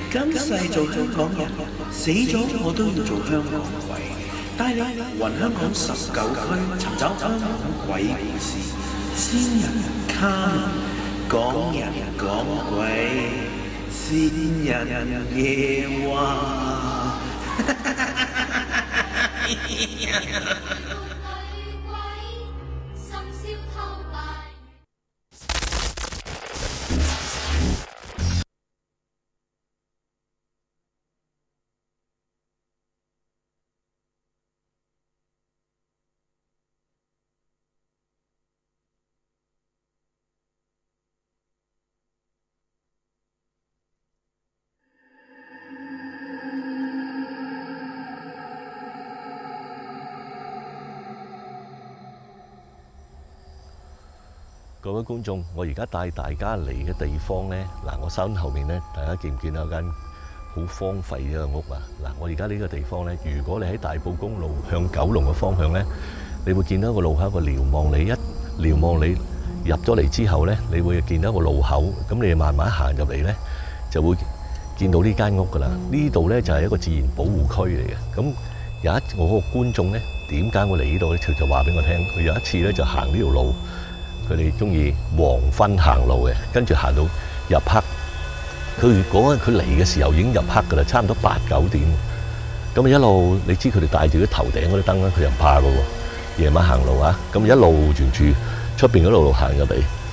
今世做香港人，死咗我都要做香港鬼，帶你雲香港19區，尋找香港鬼故事、仙人卡、港人港鬼、仙人夜話。 各位觀眾，我而家帶大家嚟嘅地方呢，嗱，我身後面呢，大家見唔見到有間好荒廢嘅屋啊？嗱，我而家呢個地方呢，如果你喺大埔公路向九龍嘅方向呢，你會見到一個路口，一個瞭望里，一瞭望里入咗嚟之後呢，你會見到一個路口，咁你慢慢行入嚟呢，就會見到呢間屋噶啦。呢度呢，就係一個自然保護區嚟嘅。咁我個觀眾呢，點解會嚟呢度呢？佢就話俾我聽，佢有一次呢，就行呢條路。佢哋中意黃昏行路嘅，跟住行到入黑。佢講緊佢嚟嘅時候已經入黑㗎啦，差唔多8、9點。咁一路你知佢哋帶住啲頭頂嗰啲燈啦，佢又唔怕㗎喎。夜晚行路啊，咁一路沿住出邊嗰路行入嚟。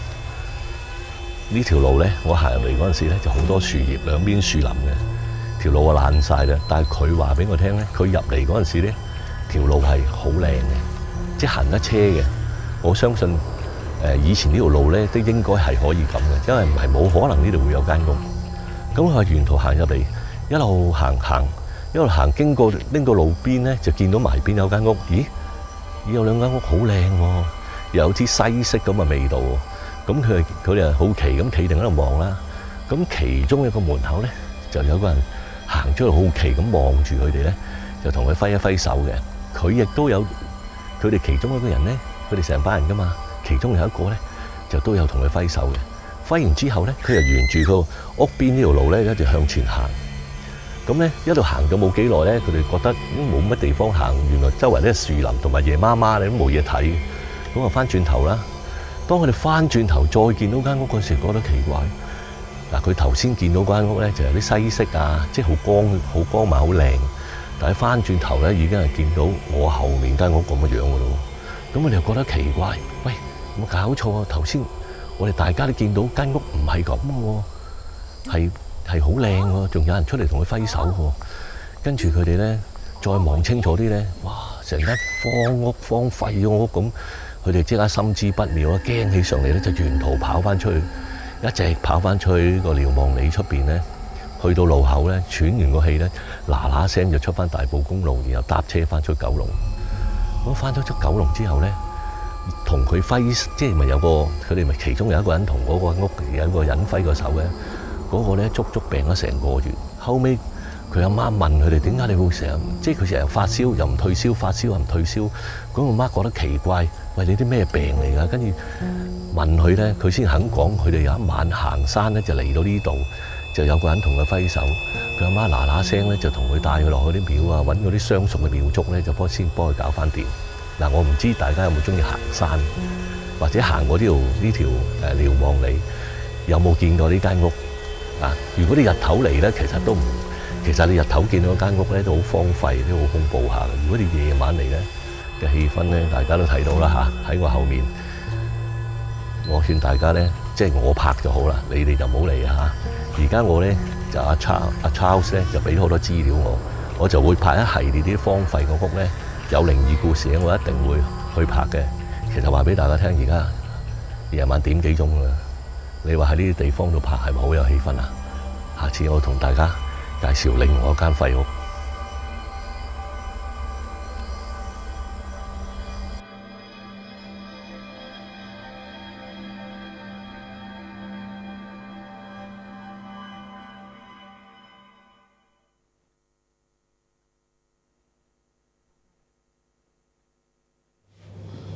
呢條路咧，我行入嚟嗰陣時咧，就好多樹葉，兩邊樹林嘅，條路啊爛晒啦。但係佢話俾我聽咧，佢入嚟嗰陣時咧，條路係好靚嘅，即係行得車嘅。我相信。以前呢條路咧都應該係可以咁嘅，因為唔係冇可能呢度會有間屋。咁佢沿途行入嚟，一路行，經過拎到路邊咧，就見到埋邊有間屋。咦，有兩間屋好靚喎，又有啲西式咁嘅味道喎。咁佢哋好奇咁企定喺度望啦。咁其中一個門口咧，就有個人行出嚟，好奇咁望住佢哋咧，就同佢揮一揮手嘅。佢亦都有佢哋其中一個人咧，佢哋成班人噶嘛。其中有一個咧，就都有同佢揮手嘅。揮完之後咧，佢就沿住個屋邊呢條路咧，一直向前行。咁咧，一路行咗冇幾耐咧，佢哋覺得冇乜地方行。原來周圍咧樹林同埋夜媽媽，你都冇嘢睇。咁啊，翻轉頭啦。當佢哋翻轉頭再見到間屋嗰時，覺得奇怪。嗱，佢頭先見到間屋咧，就有啲西式啊，即係好光猛、好靚。但係翻轉頭咧，已經係見到我後面間屋咁嘅樣噶咯。咁我哋又覺得奇怪，喂！有冇搞錯啊？頭先我哋大家都見到間屋唔係咁嘅喎，係好靚喎，仲有人出嚟同佢揮手喎。跟住佢哋咧再望清楚啲咧，哇！成間荒廢咗屋咁，佢哋即刻心知不妙啦，驚起上嚟咧，就沿途跑翻出去，一直跑翻出去個瞭望里出邊咧，去到路口咧，喘完個氣咧，嗱嗱聲就出翻大埔公路，然後搭車翻出九龍。咁翻咗出九龍之後咧，同佢揮，即係咪有個佢哋咪其中有一個人同嗰個屋有一個人揮個手嘅，嗰個咧足足病咗成個月。後尾佢阿媽問佢哋點解你會成日，即係佢成日發燒又唔退燒，發燒又唔退燒。咁個媽覺得奇怪，喂，你啲咩病嚟㗎？跟住問佢咧，佢先肯講。佢哋有一晚行山咧，就嚟到呢度，就有個人同佢揮手。佢阿媽嗱嗱聲咧，就同佢帶佢落去啲廟啊，揾嗰啲相熟嘅廟祝咧，就先幫佢搞翻掂。嗱，我唔知大家有冇中意行山，或者行過呢條瞭望里，有冇見過呢間屋啊？如果你日頭嚟咧，其實你日頭見到間屋咧都好荒廢，都好恐怖下。如果你夜晚嚟咧嘅氣氛咧，大家都睇到啦嚇，喺我後面。我勸大家咧，即係我拍就好啦，你哋就唔好嚟嚇。而家我咧就阿 Charles 咧就俾好多資料我就會拍一系列啲荒廢嘅屋咧。有靈異故事咧，我一定會去拍嘅。其實話俾大家聽，而家夜晚點幾鐘啦？你話喺呢啲地方度拍係咪好有氣氛啊？下次我同大家介紹另外一間廢屋。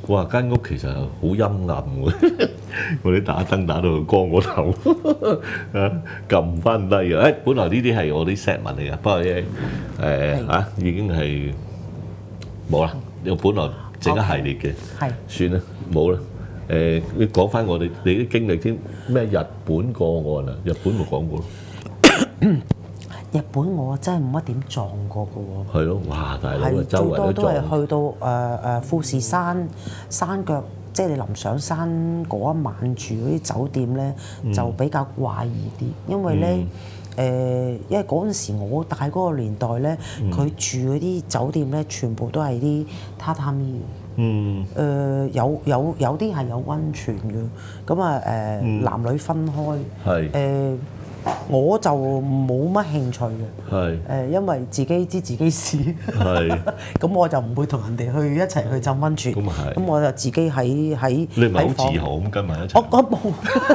哇！間屋其實好陰暗喎，我哋打燈打到光個頭，啊撳翻低啊！本來呢啲係我啲 set 文嚟嘅，不過咧已經係冇啦。我本來整一系列嘅，算啦，冇啦。你講翻你啲經歷先，咩日本個案啊？日本冇講過。 日本我真係冇乜點撞過嘅喎。係咯，哇！大佬係周圍最多都係撞去到富士山山腳，即係你臨上山嗰一晚住嗰啲酒店咧，就比較怪異啲，因為咧因為嗰陣時我大嗰個年代咧，佢住嗰啲酒店咧，全部都係啲榻榻米嘅。有啲係有溫泉嘅，咁啊男女分開。係我就冇乜興趣嘅，因為自己知自己事，咁我就唔會同人哋去一齊去浸溫泉。咁我就自己喺你唔係好自豪咁跟埋一齊？ 我冇，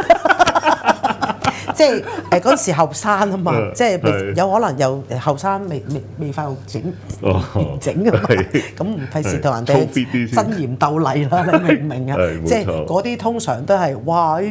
即係嗰陣時後生啊嘛，即係有可能又後生未發育整㗎嘛，咁唔費事同人哋爭妍鬥麗啦，你明唔明啊？即係嗰啲通常都係哇！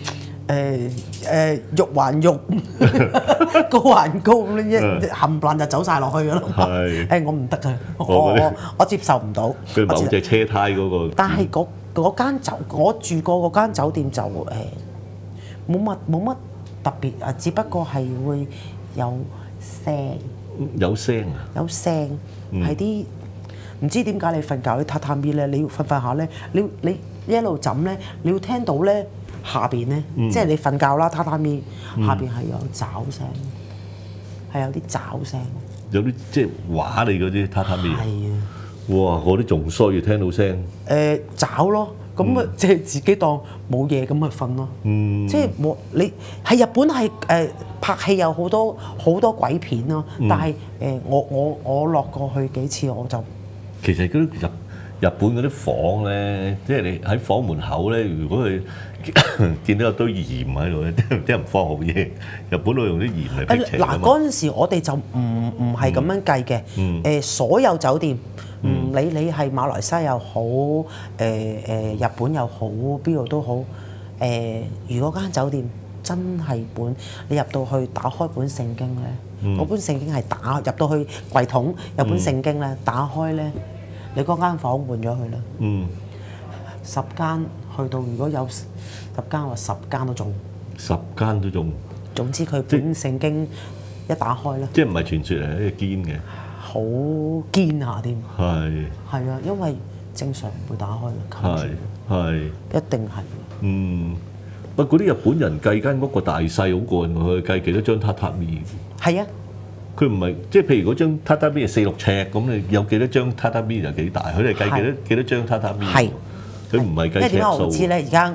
肉還肉，高還高咁樣冚唪唥就走晒落去㗎啦。我唔得㗎，我接受唔到。 佢某隻車胎嗰個。 但係嗰間我住過嗰間酒店就冇乜特別啊，只不過係會有聲。 有聲啊？ 有聲係啲唔知點解你瞓覺啲榻榻米咧，你要瞓下咧，你一路枕咧，你要聽到咧。下邊咧，即係你瞓覺啦，榻榻米下邊係有爪聲，係有啲爪聲。 有啲即係畫你嗰啲榻榻米。係啊！ 哇！嗰啲仲衰要聽到聲。 爪咯，咁啊即係自己當冇嘢咁咪瞓咯。即係你喺日本係拍戲有好多鬼片咯，但係我落過去幾次我就其實嗰啲日本嗰啲房咧，即係你喺房門口咧，如果佢見到有堆鹽喺度咧，啲人唔放好嘢。日本都用啲鹽嚟辟邪。 嗱嗰陣時我哋就唔係咁樣計嘅。所有酒店，唔理你係馬來西亞又好，日本又好，邊度都好。如果間酒店真係你入到去打開本聖經咧，嗰本聖經係入到去櫃桶有本聖經咧，打開咧。你嗰間房換咗佢啦，10間去到如果有10間或10間都中 ，10間都中。 總之佢本聖經一打開咧， 即係唔係傳說嚟，係堅嘅， 好堅下添。係啊，因為正常唔會打開嘅， 係一定係。 不過嗰啲日本人計間屋個大細好過佢計幾多張榻榻米。係啊。佢唔係即係譬如嗰張榻榻米係4、6尺咁，你有幾多張榻榻米就幾大？佢哋計幾多張榻榻米？係佢唔係計尺數。因為點解我唔知咧？而家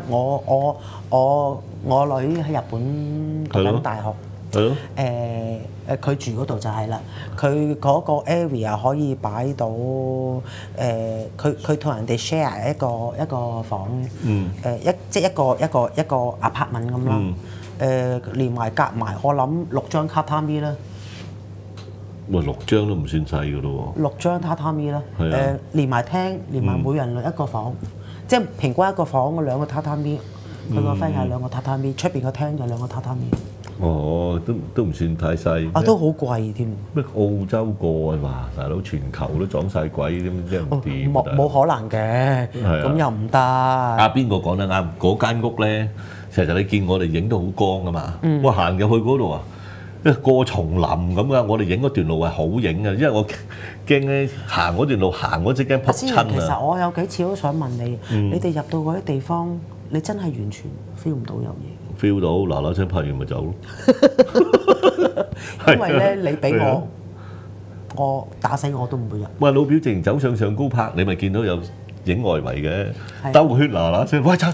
我女喺日本讀緊大學。係咯。佢住嗰度就係啦。佢嗰個 area 可以擺到佢同人哋 share 一個房。即係一個 apartment 咁啦。連埋夾埋，我諗6張榻榻米啦。 哇！6張都唔算細㗎咯喎。6張榻榻米啦，連埋廳，連埋每人一個房，即係平均一個房嗰2個榻榻米，佢個 friend 係2個榻榻米，出邊個廳就2個榻榻米。 哦，都唔算太細。 啊，都好貴添。 咩澳洲過啊嘛，大佬全球都撞晒鬼咁，即係點？ 冇可能嘅，咁又唔得。 邊個講得啱？嗰間屋咧，其實你見我哋影到好光㗎嘛。哇！行入去嗰度啊〜過叢林咁噶，我哋影嗰段路係好影嘅，因為我驚咧行嗰段路行嗰隻驚撲親啊！其實我有幾次都想問你，你哋入到嗰啲地方，你真係完全 feel 唔到有嘢。 feel 到嗱聲拍完咪走咯。 因為咧，你俾我打死我都唔會入。 喂，老表直走上高拍，你咪見到有影外圍嘅，兜個圈嗱聲，喂走！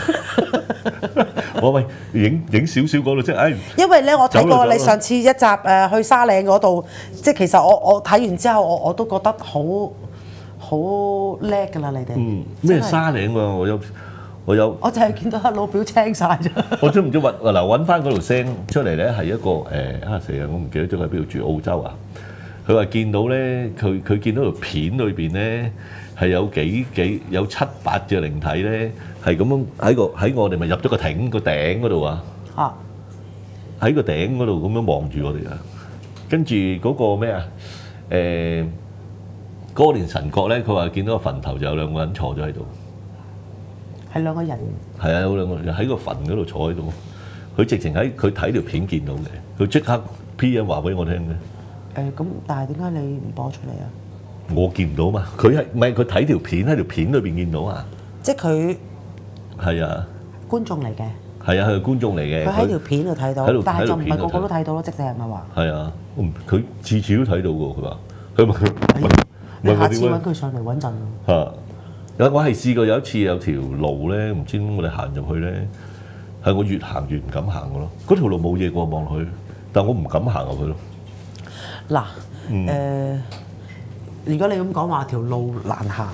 我喂影少少嗰度即係，因為咧我睇過你上次一集去沙嶺嗰度，即係其實我睇完之後我都覺得好叻㗎啦，你哋。咩沙嶺喎？我有。我就係見到阿老表青晒啫。我都唔知揾翻嗰條聲出嚟咧，係一個死啊！我唔記得咗佢喺邊度住澳洲啊。佢話見到咧，佢見到條片裏邊咧係有7、8隻靈體咧，係咁樣喺我哋咪入咗個亭個頂嗰度啊！ 啊！ 喺個頂嗰度咁樣望住我哋啊！跟住嗰個咩啊？哥連臣角咧，佢話見到個墳頭就有2個人坐咗喺度。 係2個人。 係啊，有2個人喺個墳嗰度坐喺度。佢直情佢睇條片見到嘅，佢即刻 PM 話俾我聽嘅。 咁但係點解你唔播出嚟啊？ 我見唔到嘛，佢睇條片喺條片裏邊見到啊。 即係佢係啊， 觀眾嚟嘅。 係啊，佢係觀眾嚟嘅。 佢喺條片度睇到，但係就唔係個個都睇到咯。即係咪話？ 係啊，佢次次都睇到㗎。佢話佢問你下次揾佢上嚟穩陣。 嚇！我係試過有一次有條路咧，唔知我哋行入去咧，係我越行越唔敢行嘅咯。嗰條路冇嘢過望落去，但我唔敢行入去咯。 嗱，如果你咁講話條路難行，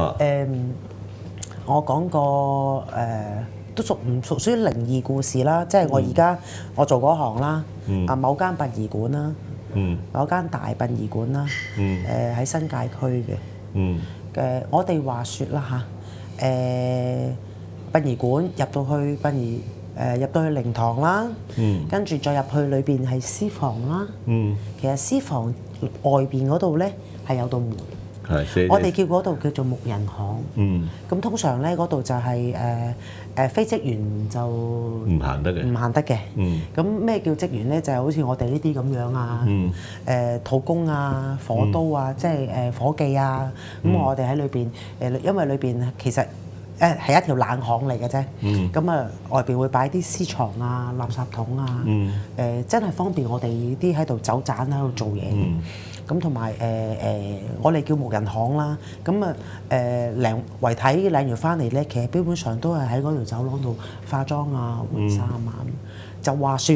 我講個都屬唔屬於靈異故事啦？即係我而家我做嗰行啦，某間殯儀館啦，某間大殯儀館啦，喺新界區嘅，我哋話説啦嚇，殯儀館入到去入到去靈堂啦，跟住再入去裏邊係屍房啦，其實屍房外邊嗰度咧係有道門。我哋叫嗰度叫做木人巷。咁通常咧嗰度就係非職員就唔行得嘅。咁咩叫職員咧？就係好似我哋呢啲咁樣啊，土工啊、火刀啊，即係伙計啊。咁我哋喺裏邊因為裏邊其實係一條冷巷嚟嘅啫。咁啊，外邊會擺啲屍床啊、垃圾桶啊，真係方便我哋啲喺度走盞喺度做嘢。咁同埋我哋叫木人巷啦。咁啊遺體領完翻嚟咧，其實基本上都係喺嗰條走廊度化妝啊、換衫啊。就話説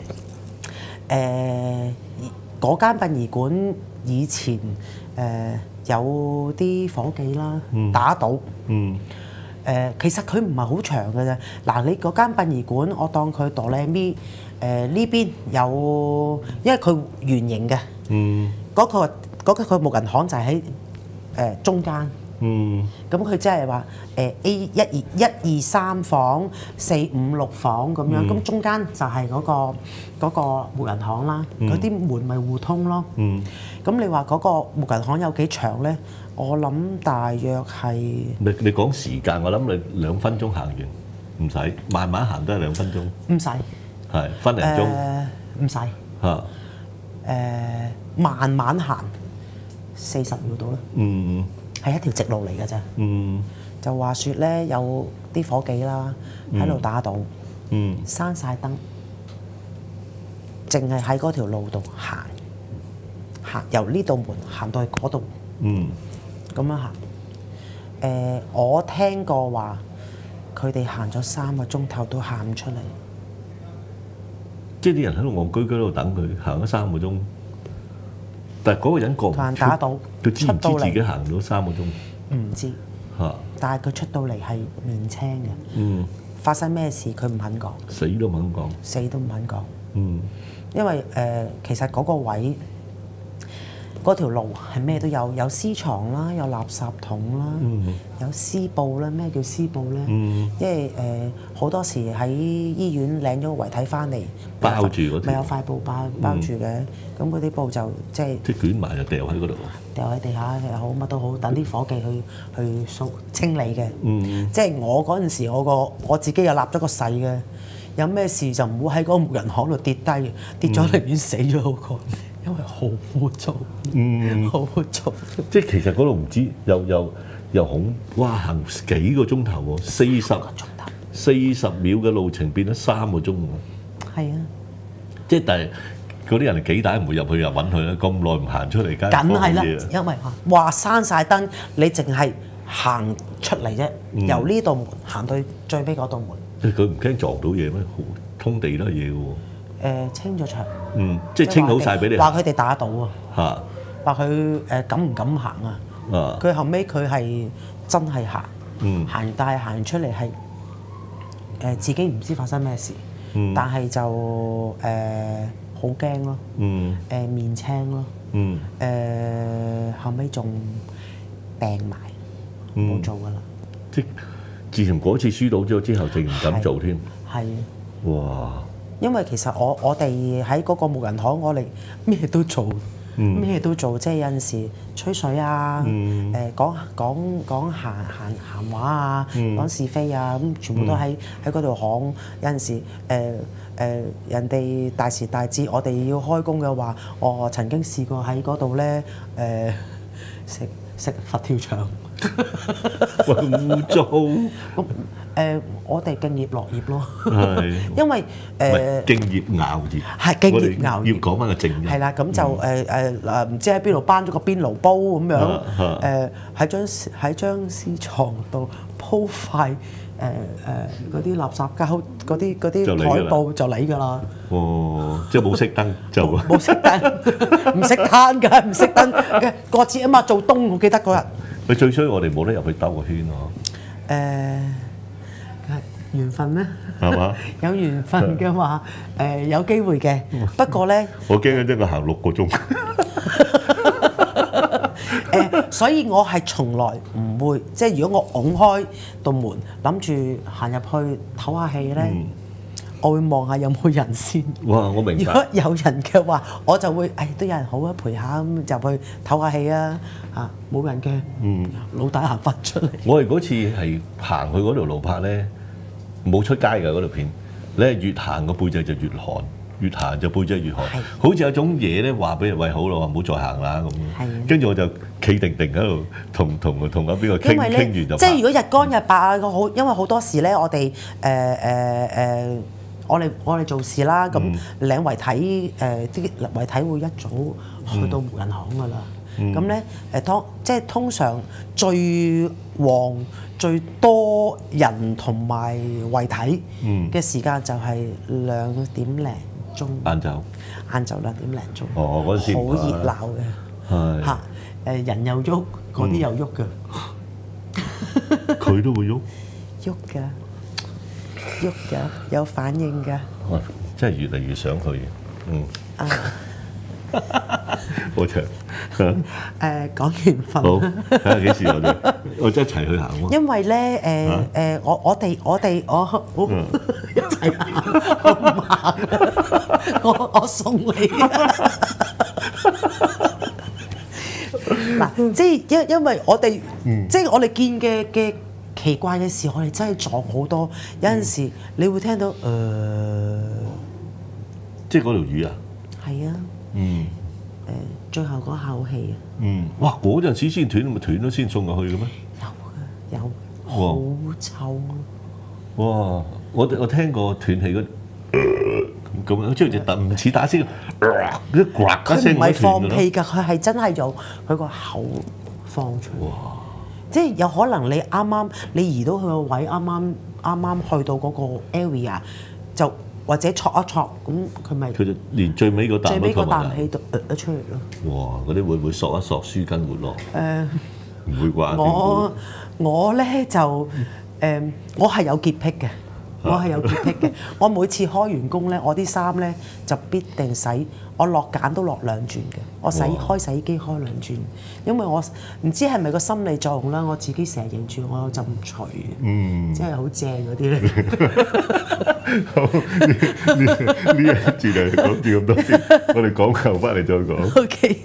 嗰間殯儀館以前有啲伙計啦打賭。其實佢唔係好長嘅啫。嗱，你嗰間殯儀館，我當佢哆唻咪呢邊有，因為佢圓形嘅。嗰個木人巷就係喺中間。咁佢即係話A 1、2、3房、4、5、6房咁樣。咁中間就係嗰個木人巷啦。嗰啲門咪互通咯。咁你話嗰個木人巷有幾長咧？我諗大約係你講時間，我諗你2分鐘行完，唔使慢慢行都係2分鐘。唔使係分零鐘。 唔使嚇。慢慢行40秒到啦。係一條直路嚟㗎咋。就話説咧，有啲伙計啦喺度打賭，閂晒燈，淨係喺嗰條路度行由呢度門行到去嗰度。咁樣行。我聽過話，佢哋行咗3個鐘頭都行唔出嚟。即係啲人喺度戇居居喺度等佢，行咗3個鐘。但係嗰個人過唔出，打賭，佢知唔知自己行咗3個鐘？唔知。但係佢出到嚟係面青嘅。發生咩事佢唔肯講。死都唔肯講。因為其實嗰個位。嗰條路係咩都有，有屍床啦，有垃圾桶啦，有屍布啦。咩叫屍布咧？因為好多時喺醫院領咗個遺體翻嚟，包住嗰條，咪有塊布包住嘅。咁嗰啲布就即係捲埋就掉喺嗰度，掉喺地下又好，乜都好，等啲伙計去掃清理嘅。即係我嗰陣時，我自己又立咗個誓嘅，有咩事就唔好喺嗰個木人巷度跌低，跌咗寧願死咗好過。因為好污糟，好污糟。即係其實嗰度唔知又恐，哇！行幾個鐘頭喎，40秒嘅路程變咗3個鐘喎。係啊，即係但係嗰啲人幾大唔會入去又揾佢啦，咁耐唔行出嚟梗係啦，因為話閂晒燈，你淨係行出嚟啫，由呢度門行到最尾嗰道門。佢唔驚撞到嘢咩？通地都係嘢嘅喎。清咗場，即係清好晒俾你。話佢哋打賭啊，話佢敢唔敢行啊？佢後尾佢係真係行，但係行出嚟係自己唔知發生咩事，但係就好驚咯，面青咯，後尾仲病埋。 冇做噶啦。 即自從嗰次輸到咗之後，就唔敢做添。 係。 哇！ 因為其實我哋喺嗰個木人巷，我哋咩都做，咩都做，即係有陣時吹水啊，講閒話啊，講是非啊，咁全部都喺嗰度巷。有陣時人哋大時大節，我哋要開工嘅話，我曾經試過喺嗰度咧食佛跳牆。 污糟！ 我哋敬業樂業咯， 係， 因為敬業熬業， 係敬業熬業， 要講翻個正音。 係啦，咁就唔知喺邊度搬咗個邊爐煲咁樣，喺張絲床度鋪塊嗰啲垃圾膠，嗰啲台布就嚟㗎啦。 哦，即係冇熄燈就冇熄燈，唔熄攤㗎，唔熄燈嘅過節啊嘛，做冬我記得嗰日。 佢最衰我哋冇得入去兜個圈喎。 緣分咧， 係嘛？ 有緣分嘅話，有機會嘅。不過咧， 我驚一個行6個鐘。 所以我係從來唔會，即係如果我拱開道門，諗住行入去唞下氣咧，我會望下有冇人先。 哇！我明白。 如果有人嘅話，我就會都有人好啊，陪下咁入去唞下氣啊。冇人嘅，老大行翻出嚟。 我哋嗰次係行去嗰條路拍咧，冇出街㗎嗰條片。你係越行個背脊就越寒，越行就背脊越寒。好似有種嘢咧話俾人喂好啦，唔好再行啦咁。跟住我就企定定喺度同阿邊個傾完就。 即係如果日光日白啊，因為好多時咧，我哋我哋做事啦，咁領遺體啲遺體會一早去到無人巷㗎啦。咁咧即係通常最旺最多人同埋遺體嘅時間就係2點零鐘。晏晝2點零鐘。 哦，嗰陣時好熱鬧嘅。係。人又喐，嗰啲又喐㗎。 佢都會喐。 喐㗎，有反應㗎。 哇！真係越嚟越想去。好長。 講緣分。 好，睇下幾時我一齊去行喎。 因為咧我哋一齊行，我唔行，我送你。嗱，即係因為我哋，即係我哋見嘅奇怪嘅事，我哋真係撞好多。有陣時你會聽到即係嗰條魚啊。係啊。最後嗰口氣啊！ 哇！嗰陣時先斷，咪斷咗先送過去嘅咩？ 有㗎，好臭。 哇！我聽過斷氣嗰咁樣，即係就唔似打先，佢唔係放屁㗎，佢係真係由佢個口放出嚟。哇！即係有可能你啱啱你移到佢個位，啱啱去到嗰個 area 就。或者戳一戳，咁佢咪佢就連最尾嗰啖氣都咗出嚟咯。 哇！嗰啲會唔會索一索舒筋活絡？唔會啩？我咧就我係有潔癖嘅，我每次開完工咧，我啲衫咧就必定洗，我落梘都落2轉嘅。我開洗衣機開2轉，因為我唔知係咪個心理作用啦。我自己成日認住我有陣除，即係好正嗰啲咧。 好，呢一節就講住咁多先，我哋講夠翻嚟再講。 OK。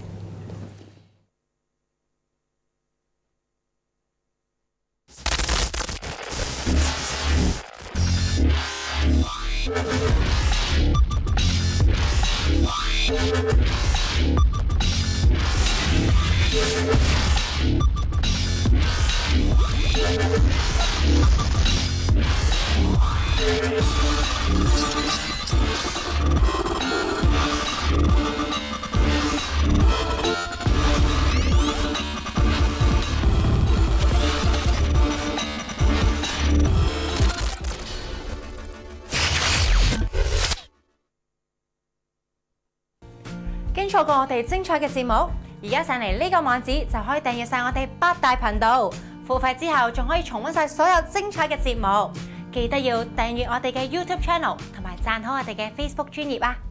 經錯過我哋精彩嘅節目，而家上嚟呢個網址就可以訂閱晒我哋8大頻道，付費之後仲可以重溫晒所有精彩嘅節目。記得要訂閱我哋嘅 YouTube Channel 同埋讚好我哋嘅 Facebook 專頁啊！